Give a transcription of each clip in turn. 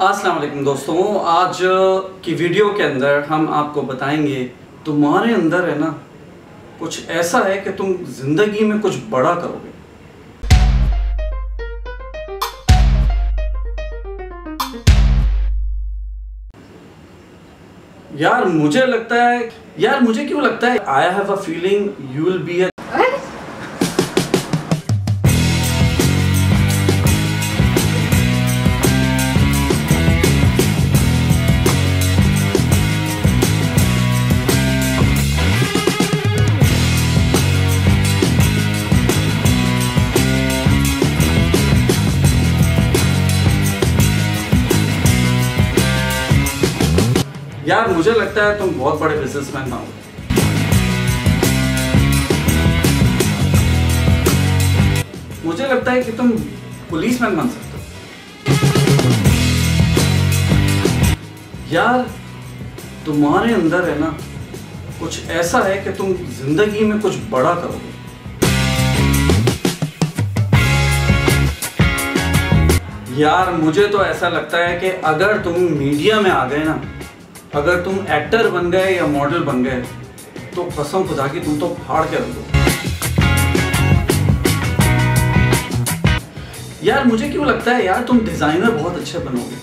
अस्सलाम वालेकुम दोस्तों, आज की वीडियो के अंदर हम आपको बताएंगे तुम्हारे अंदर है ना कुछ ऐसा है कि तुम जिंदगी में कुछ बड़ा करोगे। मुझे क्यों लगता है I have a feeling you will be मुझे लगता है तुम बहुत बड़े बिजनेसमैन बनोगे। मुझे लगता है कि तुम पुलिसमैन बन सकते हो। यार तुम्हारे अंदर है ना कुछ ऐसा है कि तुम जिंदगी में कुछ बड़ा करोगे। यार मुझे तो ऐसा लगता है कि अगर तुम मीडिया में आ गए ना, अगर तुम एक्टर बन गए या मॉडल बन गए तो कसम खुदा की तुम तो फाड़ के रख दो। यार मुझे क्यों लगता है यार तुम डिजाइनर बहुत अच्छे बनोगे।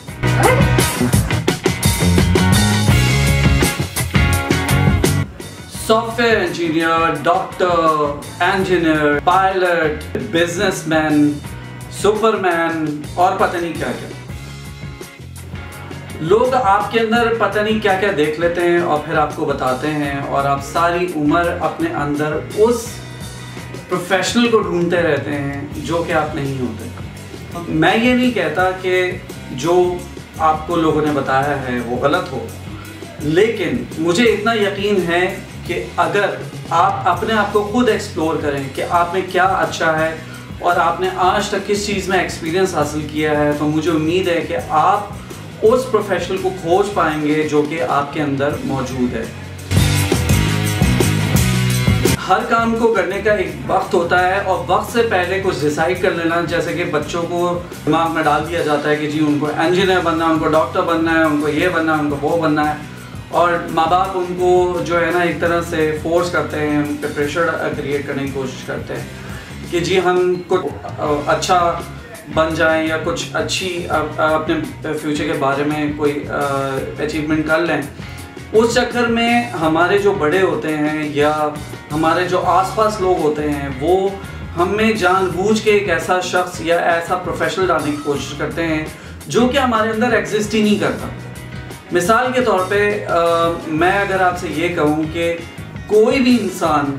Software engineer, doctor, engineer, pilot, businessman, superman और पता नहीं क्या क्या। लोग आपके अंदर पता नहीं क्या क्या देख लेते हैं और फिर आपको बताते हैं और आप सारी उम्र अपने अंदर उस प्रोफेशनल को ढूंढते रहते हैं जो कि आप नहीं होते। मैं ये नहीं कहता कि जो आपको लोगों ने बताया है वो गलत हो, लेकिन मुझे इतना यकीन है कि अगर आप अपने आप को खुद एक्सप्लोर करें कि आप में क्या अच्छा है और आपने आज तक किस चीज़ में एक्सपीरियंस हासिल किया है, तो मुझे उम्मीद है कि आप उस प्रोफेशनल को खोज पाएंगे जो कि आपके अंदर मौजूद है। हर काम को करने का एक वक्त होता है और वक्त से पहले कुछ डिसाइड कर लेना। जैसे कि बच्चों को दिमाग में डाल दिया जाता है कि जी उनको इंजीनियर बनना है, उनको डॉक्टर बनना है, उनको ये बनना है, उनको वो बनना है, और माँ बाप उनको जो है ना एक तरह से फोर्स करते हैं, उन पर प्रेशर क्रिएट करने की कोशिश करते हैं कि जी हम कुछ अच्छा बन जाएं या कुछ अच्छी अपने फ्यूचर के बारे में कोई अचीवमेंट कर लें। उस चक्कर में हमारे जो बड़े होते हैं या हमारे जो आसपास लोग होते हैं वो हमें जानबूझ के एक ऐसा शख्स या ऐसा प्रोफेशनल डालने की कोशिश करते हैं जो कि हमारे अंदर एग्जिस्ट ही नहीं करता। मिसाल के तौर पे मैं अगर आपसे ये कहूँ कि कोई भी इंसान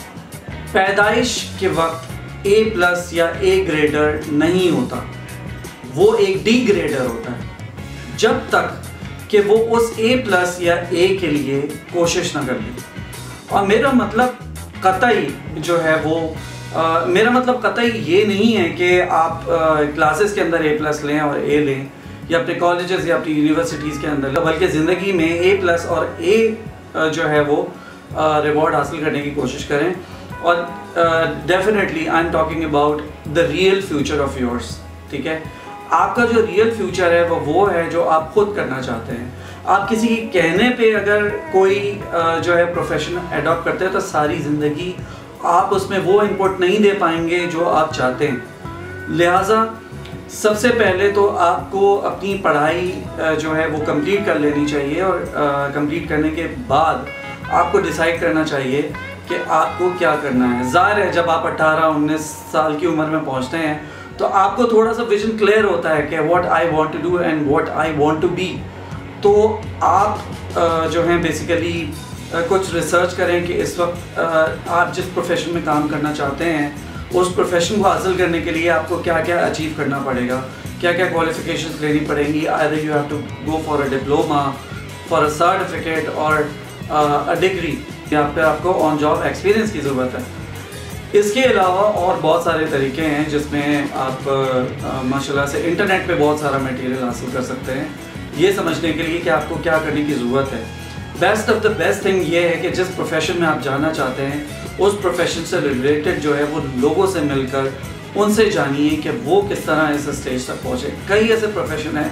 पैदाइश के वक्त A+ या A ग्रेडर नहीं होता, वो एक D ग्रेडर होता है जब तक कि वो उस A+ या A के लिए कोशिश ना कर ले। और मेरा मतलब कतई जो है वो मेरा मतलब कतई ये नहीं है कि आप क्लासेस के अंदर A+ लें और A लें या अपने कॉलेजेस या अपनी यूनिवर्सिटीज़ के अंदर, बल्कि ज़िंदगी में A+ और A जो है वो रिवॉर्ड हासिल करने की कोशिश करें। और definitely I am talking about the real future of yours. ठीक है, आपका जो रियल फ्यूचर है वो है जो आप खुद करना चाहते हैं। आप किसी के कहने पे अगर कोई जो है प्रोफेशन एडॉप्ट करते हैं तो सारी ज़िंदगी आप उसमें वो इनपुट नहीं दे पाएंगे जो आप चाहते हैं। लिहाजा सबसे पहले तो आपको अपनी पढ़ाई जो है वो कंप्लीट कर लेनी चाहिए और कंप्लीट करने के बाद आपको डिसाइड करना चाहिए कि आपको क्या करना है। ज़ाहिर है जब आप 18-19 साल की उम्र में पहुंचते हैं तो आपको थोड़ा सा विजन क्लियर होता है कि what I want to do and what I want to be. तो आप जो हैं बेसिकली कुछ रिसर्च करें कि इस वक्त आप जिस प्रोफेशन में काम करना चाहते हैं उस प्रोफेशन को हासिल करने के लिए आपको क्या क्या अचीव करना पड़ेगा, क्या क्या क्वालिफिकेशंस लेनी पड़ेंगी। Either you have to go for a diploma, for a certificate और अ डिग्री, या फिर आपको ऑन जॉब एक्सपीरियंस की ज़रूरत है। इसके अलावा और बहुत सारे तरीके हैं जिसमें आप माशाल्लाह से इंटरनेट पे बहुत सारा मटेरियल हासिल कर सकते हैं ये समझने के लिए कि आपको क्या करने की ज़रूरत है। Best of the best thing ये है कि जिस प्रोफेशन में आप जाना चाहते हैं उस प्रोफेशन से रिलेटेड जो है वो लोगों से मिलकर उनसे जानिए कि वो किस तरह इस स्टेज तक पहुँचे। कई ऐसे प्रोफेशन हैं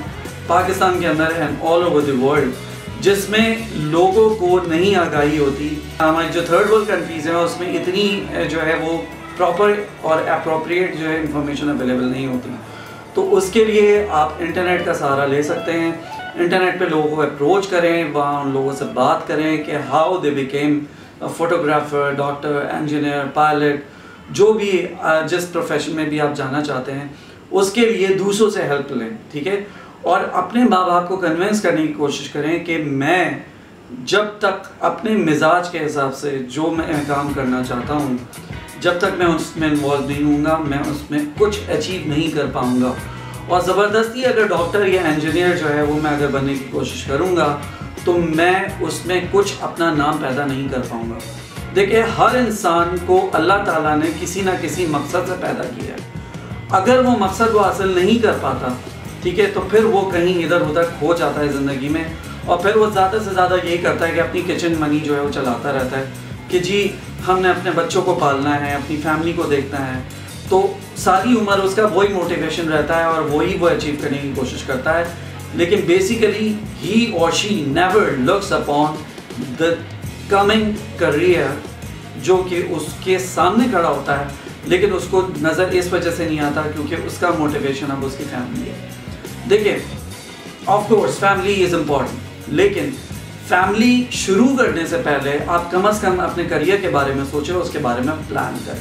पाकिस्तान के अंदर and all over the world, जिसमें लोगों को नहीं आगाही होती। हमारी जो थर्ड वर्ल्ड कंट्रीज़ हैं उसमें इतनी जो है वो प्रॉपर और अप्रोप्रिएट जो है इंफॉर्मेशन अवेलेबल नहीं होती। तो उसके लिए आप इंटरनेट का सहारा ले सकते हैं। इंटरनेट पे लोगों को अप्रोच करें, वहाँ उन लोगों से बात करें कि how they became photographer, doctor, engineer, pilot, जो भी जिस प्रोफेशन में भी आप जाना चाहते हैं उसके लिए दूसरों से हेल्प लें, ठीक है। और अपने माँ बाप को कन्विंस करने की कोशिश करें कि मैं जब तक अपने मिजाज के हिसाब से जो मैं काम करना चाहता हूँ, जब तक मैं उसमें इन्वॉल्व नहीं हूँगा, मैं उसमें कुछ अचीव नहीं कर पाऊँगा। और ज़बरदस्ती अगर डॉक्टर या इंजीनियर जो है वो मैं अगर बनने की कोशिश करूँगा तो मैं उसमें कुछ अपना नाम पैदा नहीं कर पाऊँगा। देखिए, हर इंसान को अल्लाह ताला ने किसी ना किसी मकसद से पैदा किया है। अगर वो मकसद वो हासिल नहीं कर पाता, ठीक है, तो फिर वो कहीं इधर उधर खो जाता है ज़िंदगी में, और फिर वो ज़्यादा से ज़्यादा यही करता है कि अपनी किचन मनी जो है वो चलाता रहता है कि जी हमने अपने बच्चों को पालना है, अपनी फैमिली को देखना है। तो सारी उम्र उसका वही मोटिवेशन रहता है और वही वो अचीव करने की कोशिश करता है, लेकिन बेसिकली ही और she never looks upon the coming career जो कि उसके सामने खड़ा होता है, लेकिन उसको नज़र इस वजह से नहीं आता क्योंकि उसका मोटिवेशन अब उसकी फैमिली है। देखिए, of course family is important, लेकिन फैमिली शुरू करने से पहले आप कम से कम अपने करियर के बारे में सोचें, उसके बारे में प्लान करें।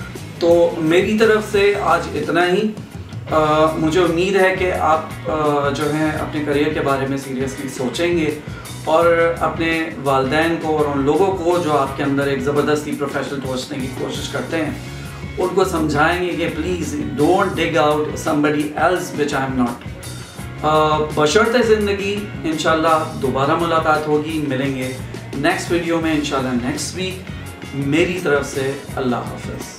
तो मेरी तरफ से आज इतना ही। मुझे उम्मीद है कि आप जो है अपने करियर के बारे में सीरियसली सोचेंगे और अपने वालिदैन को और उन लोगों को जो आपके अंदर एक ज़बरदस्ती प्रोफेशनल पहुँचने की कोशिश करते हैं उनको समझाएंगे कि please don't dig out somebody else which I am not. बशर्ते ज़िंदगी इंशाल्लाह दोबारा मुलाकात होगी, मिलेंगे नेक्स्ट वीडियो में इंशाल्लाह नेक्स्ट वीक। मेरी तरफ से अल्लाह हाफ़िज़।